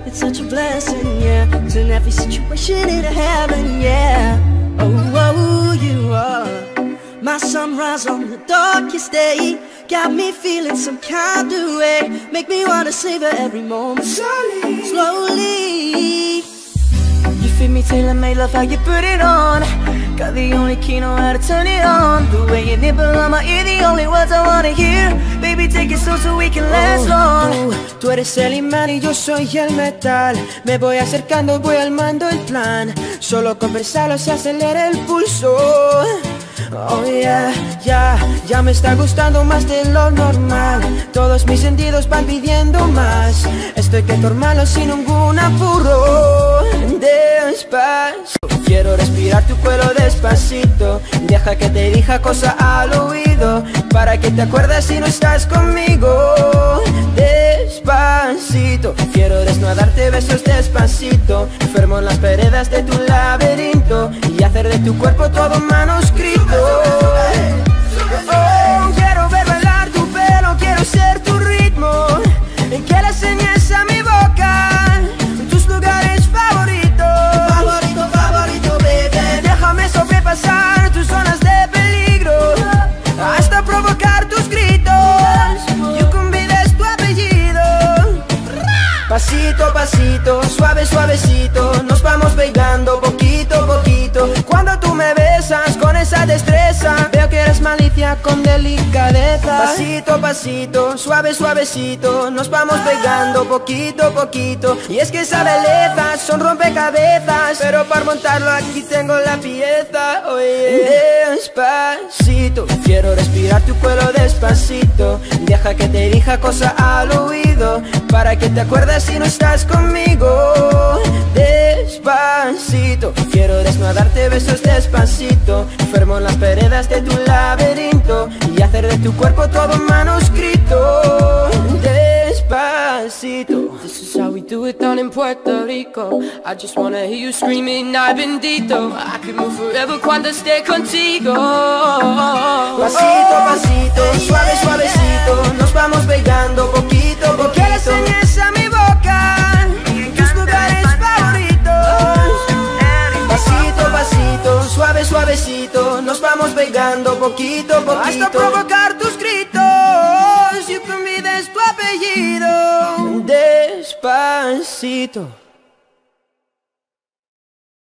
It's such a blessing, yeah. Turn every situation into heaven, yeah. Oh, oh, you are my sunrise on the darkest day. Got me feeling some kind of way. Make me wanna savor every moment slowly, slowly. You fit me tailor-made, love how you put it on. Got the only key, know how to turn it on. The way you nibble on my ear, the only words I wanna hear. Baby, take it slow so we can last long. Tú eres el imán y yo soy el metal. Me voy acercando, voy armando el plan. Solo conversarlo se acelera el pulso. Oh yeah, ya me está gustando más de lo normal. Todos mis sentidos van pidiendo más. Estoy que tomarlo sin ningún apuro. Despacio, quiero respirar tu cuello despacito. Deja que te diga cosas al oído, para que te acuerdes si no estás conmigo. Despacito, quiero desnudarte besos despacito. Enfermo en las paredes de tu laberinto y hacer de tu cuerpo todo manuscrito. Oh, quiero ver bailar tu pelo, quiero ser tu ritmo. Que le enseñes a mi boca tus lugares favoritos. Favorito, favorito, baby. Déjame sobrepasar tus zonas de peligro hasta provocar tus gritos. You can be es tu apellido. Pasito a pasito, suave, suavecito, nos vamos pegando poquito a poquito. Cuando tú me besas con esa destreza, veo que eres malicia con delicadeza. Pasito a pasito, suave, suavecito, nos vamos pegando poquito a poquito. Y es que esa belleza son rompecabezas, pero para montarlo aquí tengo la pieza. Oye, despacito, quiero respirar tu cuello despacito. Deja que te diga cosas al oído, para que te acuerdes si no estás conmigo. Despacito, quiero desnudarte besos despacito. Enfermo en las paredes de tu laberinto y hacer de tu cuerpo todo manuscrito. Despacito. This is how we do it down in Puerto Rico. I just wanna hear you screaming, ay bendito. I could move forever cuando esté contigo. Pasito a pasito, suave, suavecito, nos vamos pegando poquito a poquito. Que le enseñes a mi boca tus lugares favoritos. Pasito a pasito, suave, suavecito, nos vamos pegando poquito a poquito hasta provocar tus gritos. You can be de tu apellido. Despacito.